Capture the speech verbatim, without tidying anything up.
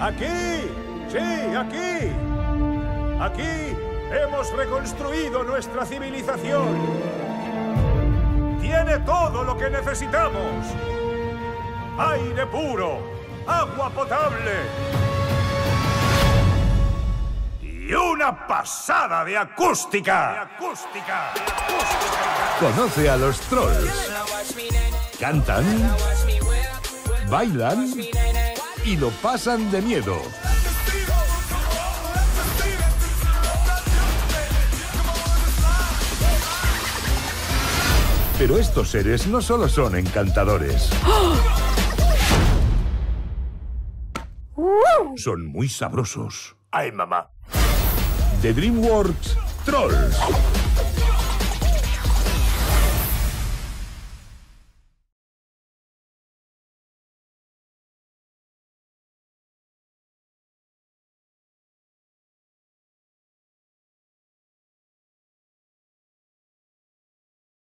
¡Aquí! ¡Sí, aquí! Aquí hemos reconstruido nuestra civilización. Tiene todo lo que necesitamos. Aire puro, agua potable y una pasada de acústica. De acústica, de acústica. Conoce a los trolls. Cantan, bailan y lo pasan de miedo. Pero estos seres no solo son encantadores. Son muy sabrosos. ¡Ay, mamá! De DreamWorks, Trolls.